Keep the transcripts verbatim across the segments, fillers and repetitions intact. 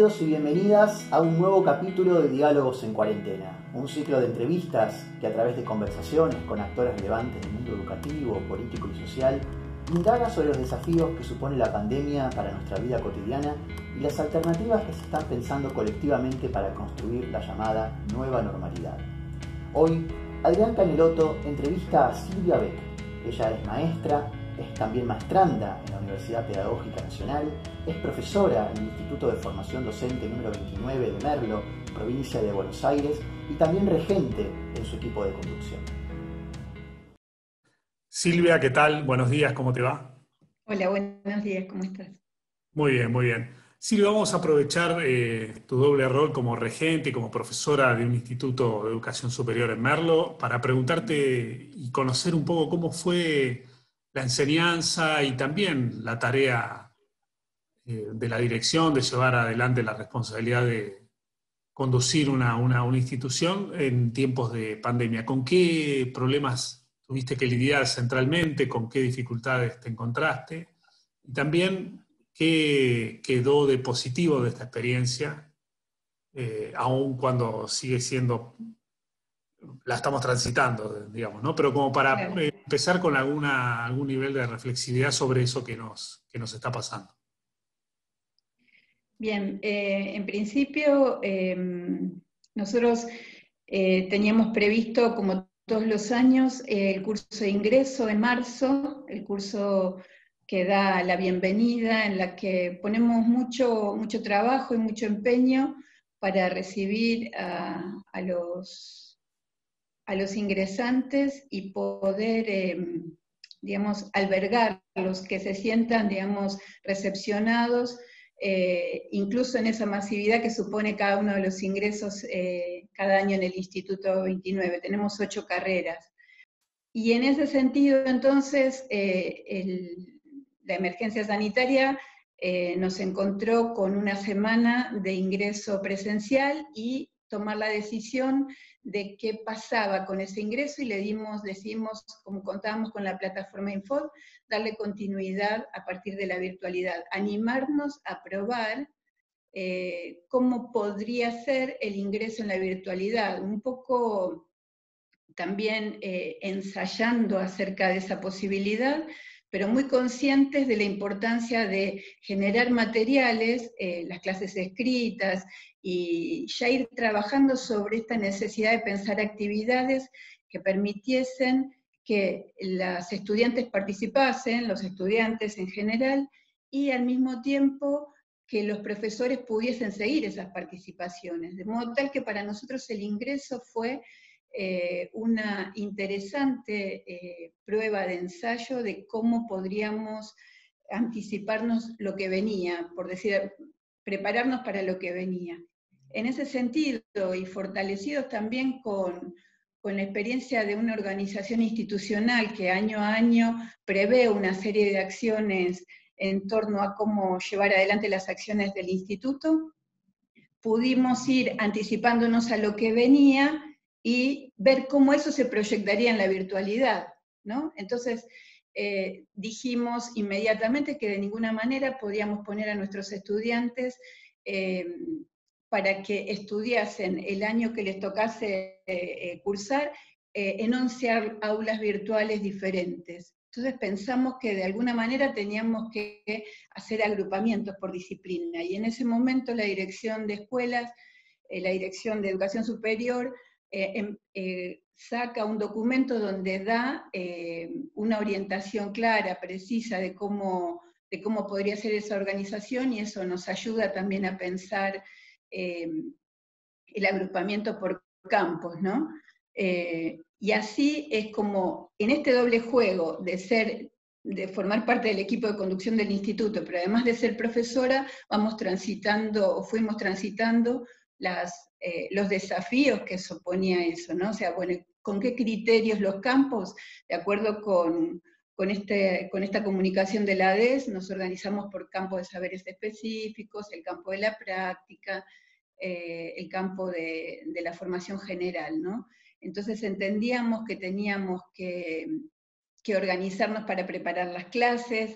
Bienvenidos y bienvenidas a un nuevo capítulo de Diálogos en Cuarentena, un ciclo de entrevistas que a través de conversaciones con actores relevantes del mundo educativo, político y social, indaga sobre los desafíos que supone la pandemia para nuestra vida cotidiana y las alternativas que se están pensando colectivamente para construir la llamada nueva normalidad. Hoy, Adrián Canelotto entrevista a Silvia Beck. Ella es maestra, es también maestranda en la Universidad Pedagógica Nacional, es profesora en el Instituto de Formación Docente número veintinueve de Merlo, provincia de Buenos Aires, y también regente en su equipo de conducción. Silvia, ¿qué tal? Buenos días, ¿cómo te va? Hola, buenos días, ¿cómo estás? Muy bien, muy bien. Silvia, vamos a aprovechar eh, tu doble rol como regente y como profesora de un instituto de educación superior en Merlo para preguntarte y conocer un poco cómo fue la enseñanza y también la tarea eh, de la dirección de llevar adelante la responsabilidad de conducir una, una, una institución en tiempos de pandemia. ¿Con qué problemas tuviste que lidiar centralmente? ¿Con qué dificultades te encontraste? Y también, ¿qué quedó de positivo de esta experiencia? Eh, aun cuando sigue siendo, la estamos transitando, digamos, ¿no? Pero como para Claro. eh, empezar con alguna, algún nivel de reflexividad sobre eso que nos, que nos está pasando. Bien, eh, en principio eh, nosotros eh, teníamos previsto, como todos los años, eh, el curso de ingreso en marzo, el curso que da la bienvenida, en la que ponemos mucho, mucho trabajo y mucho empeño para recibir a, a, los, a los ingresantes y poder, eh, digamos, albergarlos, que se sientan, digamos, recepcionados, Eh, incluso en esa masividad que supone cada uno de los ingresos eh, cada año en el Instituto veintinueve. Tenemos ocho carreras. Y en ese sentido, entonces, eh, el, la emergencia sanitaria eh, nos encontró con una semana de ingreso presencial y tomar la decisión de qué pasaba con ese ingreso, y le dimos, decidimos, como contábamos con la plataforma Infod, darle continuidad a partir de la virtualidad, animarnos a probar eh, cómo podría ser el ingreso en la virtualidad, un poco también eh, ensayando acerca de esa posibilidad, pero muy conscientes de la importancia de generar materiales, eh, las clases escritas, y ya ir trabajando sobre esta necesidad de pensar actividades que permitiesen que las estudiantes participasen, los estudiantes en general, y al mismo tiempo que los profesores pudiesen seguir esas participaciones, de modo tal que para nosotros el ingreso fue Eh, una interesante eh, prueba de ensayo de cómo podríamos anticiparnos lo que venía, por decir, prepararnos para lo que venía. En ese sentido, y fortalecidos también con, con la experiencia de una organización institucional que año a año prevé una serie de acciones en torno a cómo llevar adelante las acciones del instituto, pudimos ir anticipándonos a lo que venía y ver cómo eso se proyectaría en la virtualidad, ¿no? Entonces, eh, dijimos inmediatamente que de ninguna manera podíamos poner a nuestros estudiantes eh, para que estudiasen el año que les tocase eh, cursar eh, en once aulas virtuales diferentes. Entonces pensamos que de alguna manera teníamos que hacer agrupamientos por disciplina, y en ese momento la dirección de escuelas, eh, la dirección de educación superior, eh, eh, saca un documento donde da eh, una orientación clara, precisa de cómo, de cómo podría ser esa organización, y eso nos ayuda también a pensar eh, el agrupamiento por campos, ¿no? Eh, y así es como, en este doble juego de ser, de formar parte del equipo de conducción del instituto, pero además de ser profesora, vamos transitando, o fuimos transitando las, eh, los desafíos que suponía eso, ¿no? O sea, bueno, ¿con qué criterios los campos? De acuerdo con, con, este, con esta comunicación de la A D E S, nos organizamos por campos de saberes específicos, el campo de la práctica, eh, el campo de, de la formación general, ¿no? Entonces entendíamos que teníamos que, que organizarnos para preparar las clases,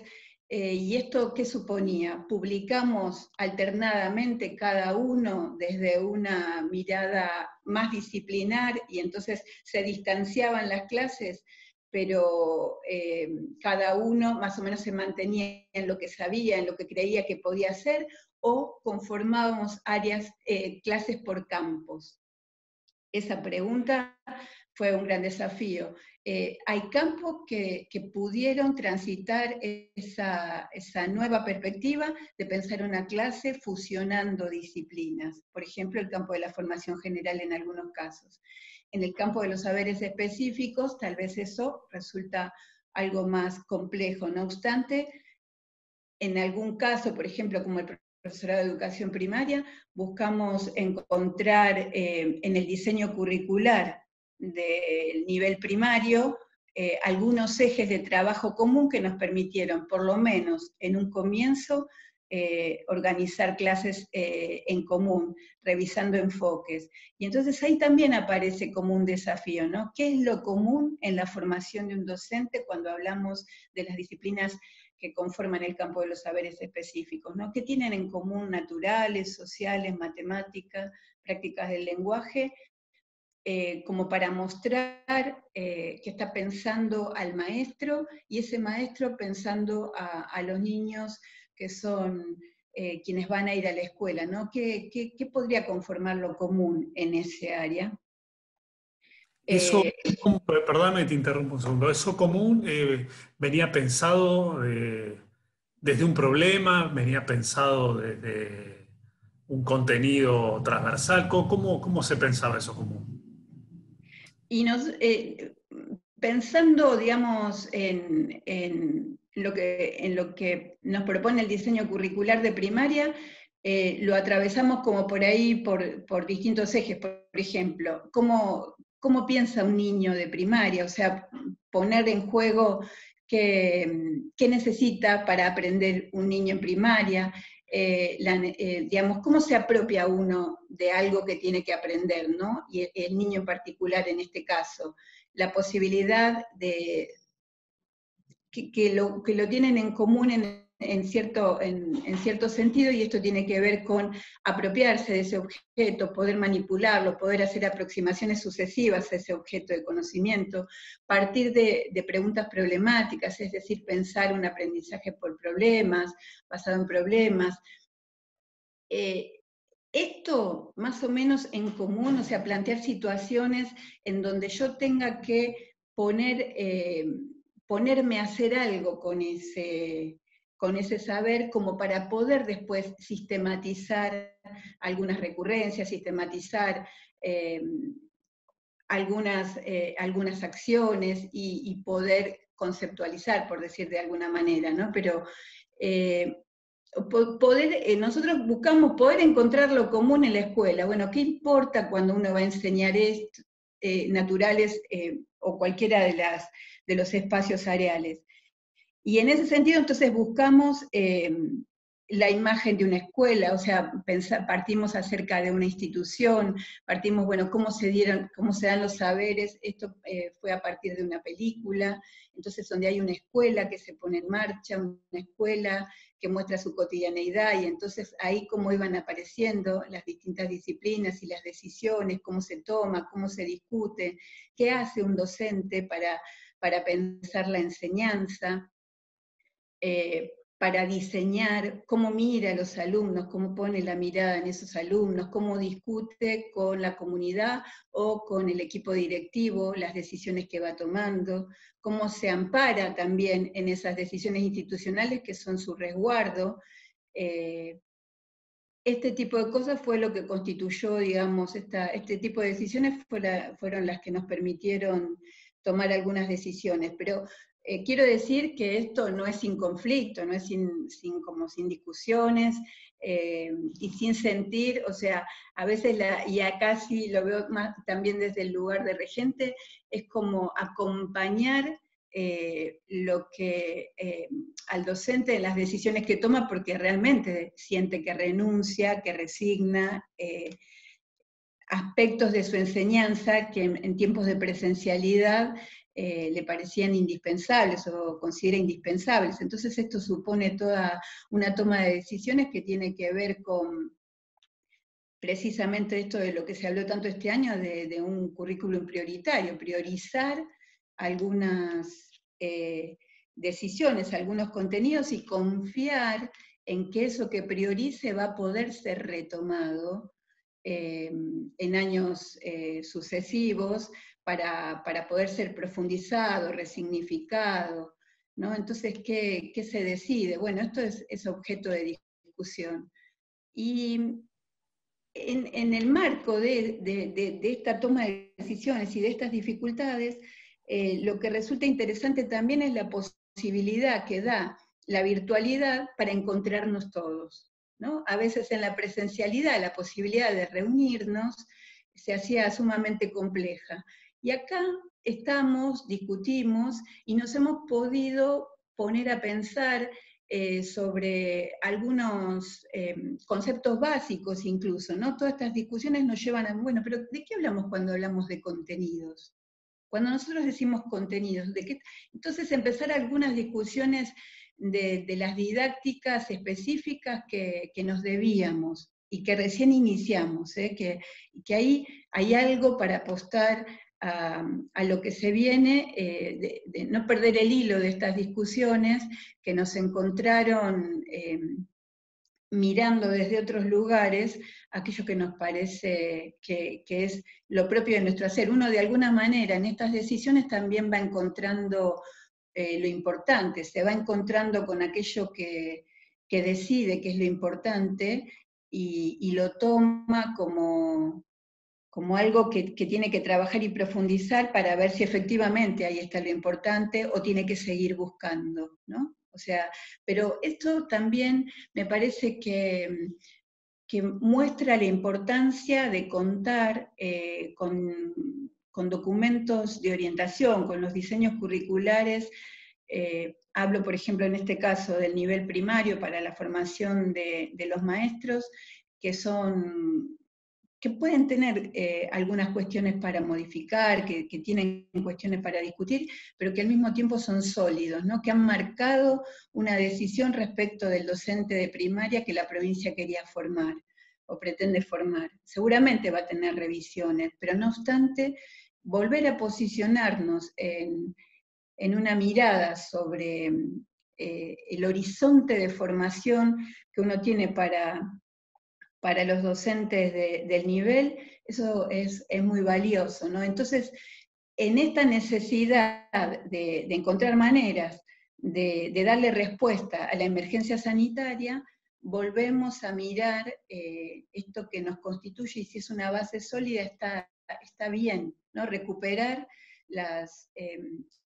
Eh, ¿Y esto qué suponía? Publicamos alternadamente cada uno desde una mirada más disciplinar y entonces se distanciaban las clases, pero eh, cada uno más o menos se mantenía en lo que sabía, en lo que creía que podía hacer, o conformábamos áreas, eh, clases por campos. Esa pregunta fue un gran desafío. Eh, hay campos que, que pudieron transitar esa, esa nueva perspectiva de pensar una clase fusionando disciplinas. Por ejemplo, el campo de la formación general en algunos casos. En el campo de los saberes específicos, tal vez eso resulta algo más complejo. No obstante, en algún caso, por ejemplo, como el profesorado de educación primaria, buscamos encontrar eh, en el diseño curricular del nivel primario eh, algunos ejes de trabajo común que nos permitieron, por lo menos en un comienzo, eh, organizar clases eh, en común, revisando enfoques. Y entonces ahí también aparece como un desafío, ¿no? ¿Qué es lo común en la formación de un docente cuando hablamos de las disciplinas que conforman el campo de los saberes específicos, ¿no? ¿Qué tienen en común naturales, sociales, matemáticas, prácticas del lenguaje? Eh, como para mostrar eh, que está pensando al maestro, y ese maestro pensando a, a los niños que son eh, quienes van a ir a la escuela, ¿no? ¿Qué, qué, qué podría conformar lo común en ese área? Eso, Eh, perdóname, te interrumpo un segundo. ¿Eso común eh, venía pensado eh, desde un problema, venía pensado desde un contenido transversal? ¿Cómo, cómo, cómo se pensaba eso común? Y nos, eh, pensando, digamos, en, en, lo que, en lo que nos propone el diseño curricular de primaria, eh, lo atravesamos como por ahí, por, por distintos ejes. Por ejemplo, ¿cómo, cómo piensa un niño de primaria? O sea, poner en juego qué, qué necesita para aprender un niño en primaria. Eh, la, eh, digamos, cómo se apropia uno de algo que tiene que aprender, ¿no? Y el, el niño en particular en este caso. La posibilidad de que, que, lo, que lo tienen en común en, en, cierto, en, en cierto sentido, y esto tiene que ver con apropiarse de ese objeto, poder manipularlo, poder hacer aproximaciones sucesivas a ese objeto de conocimiento, partir de, de preguntas problemáticas, es decir, pensar un aprendizaje por problemas, basado en problemas. Eh, esto más o menos en común, o sea, plantear situaciones en donde yo tenga que poner, eh, ponerme a hacer algo con ese, con ese saber, como para poder después sistematizar algunas recurrencias, sistematizar eh, algunas, eh, algunas acciones y, y, poder conceptualizar, por decir de alguna manera, ¿no? Pero eh, poder, eh, nosotros buscamos poder encontrar lo común en la escuela. Bueno, ¿qué importa cuando uno va a enseñar esto, eh, naturales eh, o cualquiera de, las, de los espacios areales? Y en ese sentido, entonces, buscamos eh, la imagen de una escuela, o sea, pensar, partimos acerca de una institución, partimos, bueno, cómo se dieron, cómo se dan los saberes, esto eh, fue a partir de una película, entonces donde hay una escuela que se pone en marcha, una escuela que muestra su cotidianeidad, y entonces ahí cómo iban apareciendo las distintas disciplinas y las decisiones, cómo se toma, cómo se discute, qué hace un docente para, para pensar la enseñanza, Eh, para diseñar cómo mira a los alumnos, cómo pone la mirada en esos alumnos, cómo discute con la comunidad o con el equipo directivo las decisiones que va tomando, cómo se ampara también en esas decisiones institucionales que son su resguardo. Eh, este tipo de cosas fue lo que constituyó, digamos, esta, este tipo de decisiones fuera, fueron las que nos permitieron tomar algunas decisiones, pero Eh, quiero decir que esto no es sin conflicto, no es sin, sin, como sin discusiones eh, y sin sentir, o sea, a veces, la, y acá sí lo veo más también desde el lugar de regente, es como acompañar eh, lo que eh, al docente en las decisiones que toma, porque realmente siente que renuncia, que resigna, eh, aspectos de su enseñanza que en, en tiempos de presencialidad eh, le parecían indispensables o considera indispensables. Entonces esto supone toda una toma de decisiones que tiene que ver con precisamente esto de lo que se habló tanto este año, de, de un currículum prioritario, priorizar algunas eh, decisiones, algunos contenidos y confiar en que eso que priorice va a poder ser retomado eh, en años eh, sucesivos para, para poder ser profundizado, resignificado, ¿no? Entonces, ¿qué, qué se decide? Bueno, esto es, es objeto de discusión. Y en, en el marco de, de, de, de esta toma de decisiones y de estas dificultades, eh, lo que resulta interesante también es la posibilidad que da la virtualidad para encontrarnos todos, ¿no? A veces en la presencialidad la posibilidad de reunirnos se hacía sumamente compleja. Y acá estamos, discutimos y nos hemos podido poner a pensar eh, sobre algunos eh, conceptos básicos incluso, ¿no? Todas estas discusiones nos llevan a, bueno, pero ¿de qué hablamos cuando hablamos de contenidos? Cuando nosotros decimos contenidos, ¿de qué? Entonces empezar algunas discusiones de, de las didácticas específicas que, que nos debíamos y que recién iniciamos, ¿eh? que, que ahí hay algo para apostar a, a lo que se viene, eh, de, de no perder el hilo de estas discusiones que nos encontraron eh, mirando desde otros lugares aquello que nos parece que, que es lo propio de nuestro hacer. Uno de alguna manera en estas decisiones también va encontrando eh, lo importante, se va encontrando con aquello que, que decide que es lo importante y, y lo toma como, como algo que, que tiene que trabajar y profundizar para ver si efectivamente ahí está lo importante o tiene que seguir buscando, ¿no? O sea, pero esto también me parece que, que muestra la importancia de contar eh, con, con documentos de orientación, con los diseños curriculares. Eh, hablo, por ejemplo, en este caso del nivel primario para la formación de, de los maestros, que son... que pueden tener eh, algunas cuestiones para modificar, que, que tienen cuestiones para discutir, pero que al mismo tiempo son sólidos, ¿no? Que han marcado una decisión respecto del docente de primaria que la provincia quería formar, o pretende formar. Seguramente va a tener revisiones, pero no obstante, volver a posicionarnos en, en una mirada sobre eh, el horizonte de formación que uno tiene para... para los docentes de, del nivel, eso es, es muy valioso, ¿no? Entonces, en esta necesidad de, de encontrar maneras de, de darle respuesta a la emergencia sanitaria, volvemos a mirar eh, esto que nos constituye, y si es una base sólida está, está bien, ¿no? Recuperar las, eh,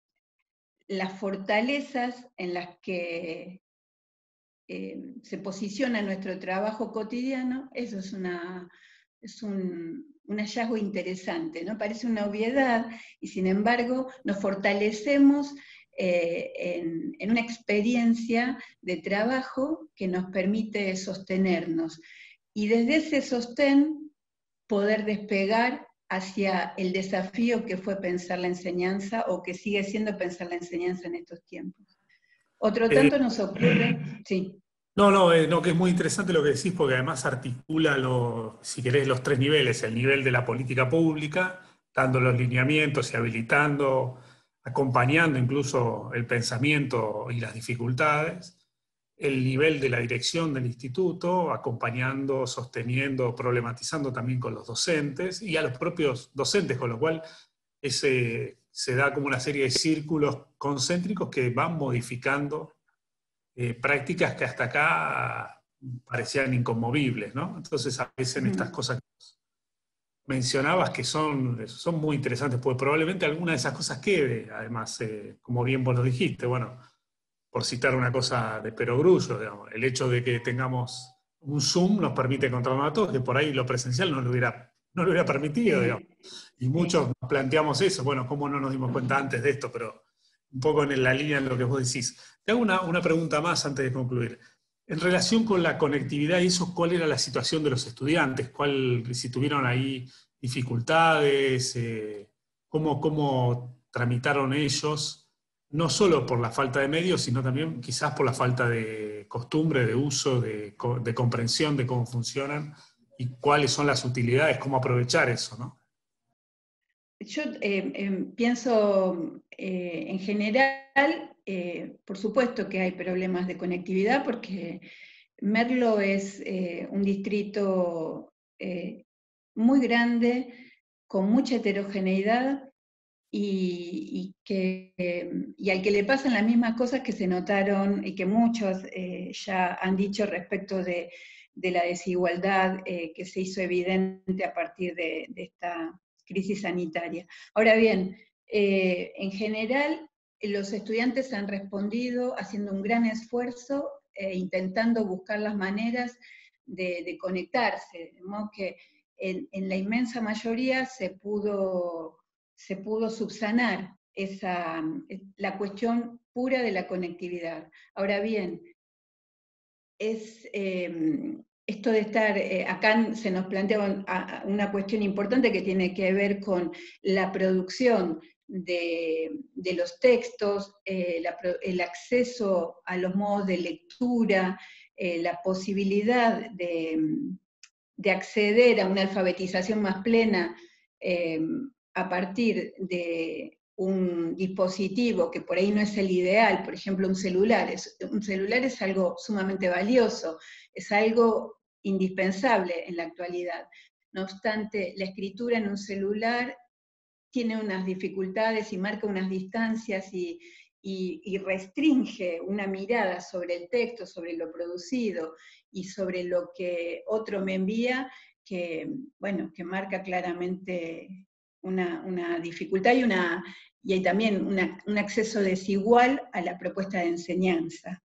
las fortalezas en las que Eh, se posiciona nuestro trabajo cotidiano, eso es, una, es un, un hallazgo interesante, ¿no? Parece una obviedad, y sin embargo nos fortalecemos eh, en, en una experiencia de trabajo que nos permite sostenernos, y desde ese sostén poder despegar hacia el desafío que fue pensar la enseñanza, o que sigue siendo pensar la enseñanza en estos tiempos. Otro tanto Eh, nos ocurre, sí. No, no, eh, no, que es muy interesante lo que decís, porque además articula, lo, si querés, los tres niveles: el nivel de la política pública, dando los lineamientos y habilitando, acompañando incluso el pensamiento y las dificultades; el nivel de la dirección del instituto, acompañando, sosteniendo, problematizando también con los docentes y a los propios docentes, con lo cual ese, se da como una serie de círculos concéntricos que van modificando Eh, prácticas que hasta acá parecían inconmovibles, ¿no? Entonces aparecen estas cosas que mencionabas que son, son muy interesantes, porque probablemente alguna de esas cosas quede, además, eh, como bien vos lo dijiste, bueno, por citar una cosa de perogrullo, digamos, el hecho de que tengamos un Zoom nos permite encontrarnos a todos, que por ahí lo presencial no lo hubiera, no lo hubiera permitido, digamos. Y muchos nos planteamos eso, bueno, ¿cómo no nos dimos cuenta antes de esto? Pero un poco en la línea de lo que vos decís. Te hago una, una pregunta más antes de concluir. En relación con la conectividad y eso, ¿cuál era la situación de los estudiantes? ¿Cuál, si tuvieron ahí dificultades? Eh, ¿cómo, cómo tramitaron ellos, no solo por la falta de medios, sino también quizás por la falta de costumbre, de uso, de, de comprensión de cómo funcionan y cuáles son las utilidades, cómo aprovechar eso, ¿no? Yo eh, eh, pienso eh, en general, eh, por supuesto que hay problemas de conectividad, porque Merlo es eh, un distrito eh, muy grande, con mucha heterogeneidad, y, y, que, eh, y al que le pasan las mismas cosas que se notaron y que muchos eh, ya han dicho respecto de, de la desigualdad eh, que se hizo evidente a partir de, de esta crisis sanitaria. Ahora bien, eh, en general los estudiantes han respondido haciendo un gran esfuerzo, eh, intentando buscar las maneras de, de conectarse, de modo que en, en la inmensa mayoría se pudo se pudo subsanar esa, la cuestión pura de la conectividad. Ahora bien, es, eh, esto de estar, eh, acá se nos plantea una, una cuestión importante que tiene que ver con la producción de, de los textos, eh, la, el acceso a los modos de lectura, eh, la posibilidad de, de acceder a una alfabetización más plena, eh, a partir de un dispositivo que por ahí no es el ideal, por ejemplo un celular, es, un celular es algo sumamente valioso, es algo indispensable en la actualidad. No obstante, la escritura en un celular tiene unas dificultades y marca unas distancias y, y, y restringe una mirada sobre el texto, sobre lo producido y sobre lo que otro me envía, que, bueno, que marca claramente una, una dificultad y, una, y hay también una, un acceso desigual a la propuesta de enseñanza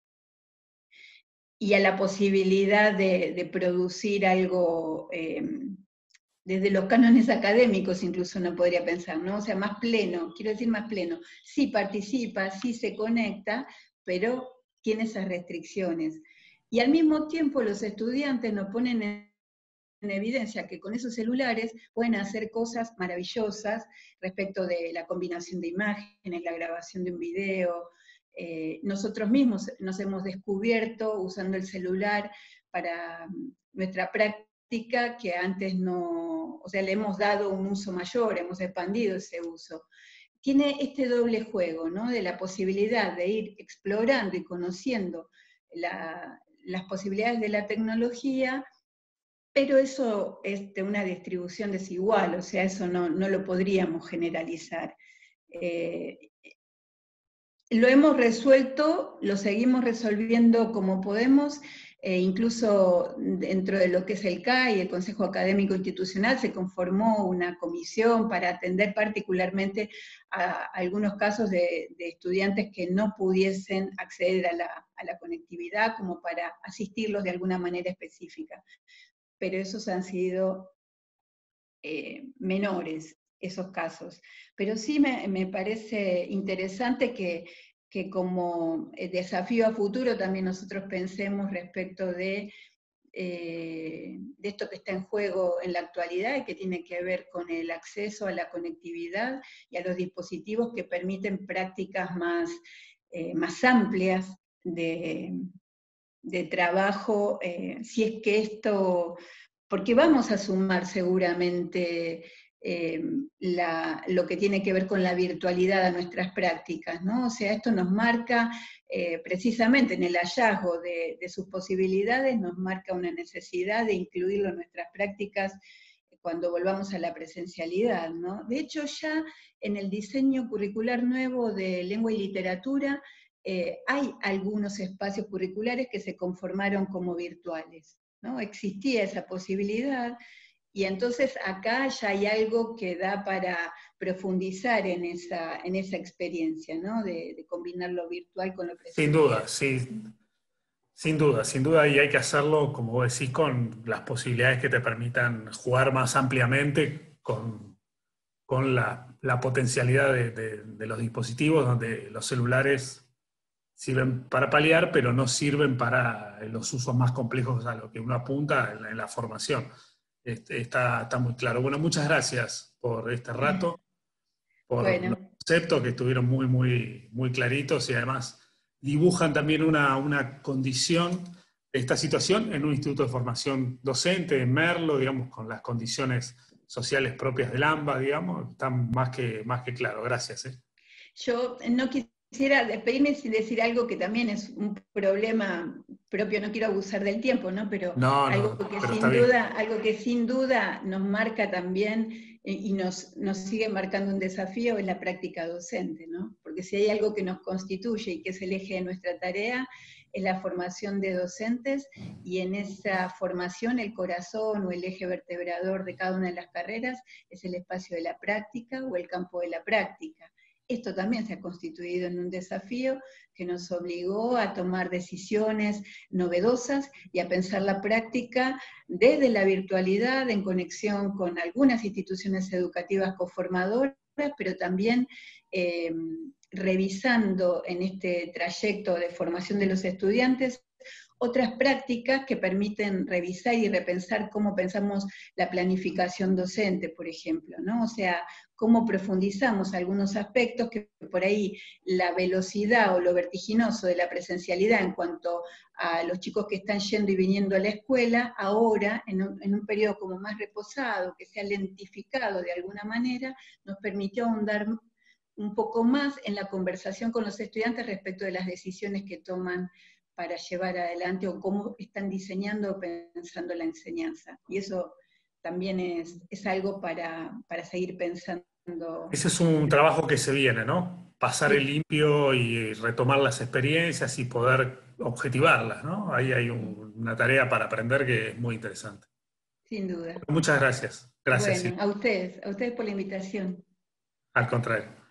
y a la posibilidad de, de producir algo eh, desde los cánones académicos incluso uno podría pensar, ¿no? O sea, más pleno, quiero decir más pleno. Sí participa, sí se conecta, pero tiene esas restricciones. Y al mismo tiempo los estudiantes nos ponen en en evidencia que con esos celulares pueden hacer cosas maravillosas respecto de la combinación de imágenes, la grabación de un video. Eh, nosotros mismos nos hemos descubierto usando el celular para nuestra práctica que antes no, o sea, le hemos dado un uso mayor, hemos expandido ese uso. Tiene este doble juego, ¿no? De la posibilidad de ir explorando y conociendo la, las posibilidades de la tecnología, pero eso es de una distribución desigual, o sea, eso no, no lo podríamos generalizar. Eh, lo hemos resuelto, lo seguimos resolviendo como podemos, eh, incluso dentro de lo que es el C A I, el Consejo Académico Institucional, se conformó una comisión para atender particularmente a algunos casos de, de estudiantes que no pudiesen acceder a la, a la conectividad, como para asistirlos de alguna manera específica. Pero esos han sido eh, menores, esos casos. Pero sí me, me parece interesante que, que como desafío a futuro también nosotros pensemos respecto de, eh, de esto que está en juego en la actualidad y que tiene que ver con el acceso a la conectividad y a los dispositivos que permiten prácticas más, eh, más amplias de, de trabajo, eh, si es que esto, porque vamos a sumar seguramente eh, la, lo que tiene que ver con la virtualidad a nuestras prácticas, ¿no? O sea, esto nos marca, eh, precisamente en el hallazgo de, de sus posibilidades, nos marca una necesidad de incluirlo en nuestras prácticas cuando volvamos a la presencialidad, ¿no? De hecho, ya en el diseño curricular nuevo de lengua y literatura, Eh, hay algunos espacios curriculares que se conformaron como virtuales, ¿no? Existía esa posibilidad, y entonces acá ya hay algo que da para profundizar en esa, en esa experiencia, ¿no? De, de combinar lo virtual con lo presencial. Sin duda, sí. Sin duda, sin duda, y hay que hacerlo, como vos decís, con las posibilidades que te permitan jugar más ampliamente con, con la, la potencialidad de, de, de los dispositivos, donde los celulares sirven para paliar, pero no sirven para los usos más complejos a los que uno apunta en la, en la formación. Este, está, está muy claro. Bueno, muchas gracias por este rato, por bueno. conceptos que estuvieron muy, muy, muy claritos y además dibujan también una, una condición de esta situación en un instituto de formación docente, en Merlo, digamos, con las condiciones sociales propias del AMBA, digamos, están más que, más que claro. Gracias. ¿eh? Yo no quisiera despedirme sin decir algo que también es un problema propio, no quiero abusar del tiempo, ¿no? Pero, no, algo, no, que pero sin duda, algo que sin duda nos marca también y nos, nos sigue marcando un desafío es la práctica docente, ¿no? Porque si hay algo que nos constituye y que es el eje de nuestra tarea, es la formación de docentes, y en esa formación el corazón o el eje vertebrador de cada una de las carreras es el espacio de la práctica o el campo de la práctica. Esto también se ha constituido en un desafío que nos obligó a tomar decisiones novedosas y a pensar la práctica desde la virtualidad, en conexión con algunas instituciones educativas coformadoras, pero también eh, revisando en este trayecto de formación de los estudiantes otras prácticas que permiten revisar y repensar cómo pensamos la planificación docente, por ejemplo, ¿no? O sea, cómo profundizamos algunos aspectos que por ahí la velocidad o lo vertiginoso de la presencialidad en cuanto a los chicos que están yendo y viniendo a la escuela, ahora, en un, en un periodo como más reposado, que se ha lentificado de alguna manera, nos permitió ahondar un poco más en la conversación con los estudiantes respecto de las decisiones que toman para llevar adelante o cómo están diseñando o pensando la enseñanza. Y eso también es, es algo para, para seguir pensando. Ese es un trabajo que se viene, ¿no? Pasar Sí. el limpio y retomar las experiencias y poder objetivarlas, ¿no? Ahí hay un, una tarea para aprender que es muy interesante. Sin duda. Muchas gracias. Gracias. Bueno, sí. a ustedes, a ustedes por la invitación. Al contrario.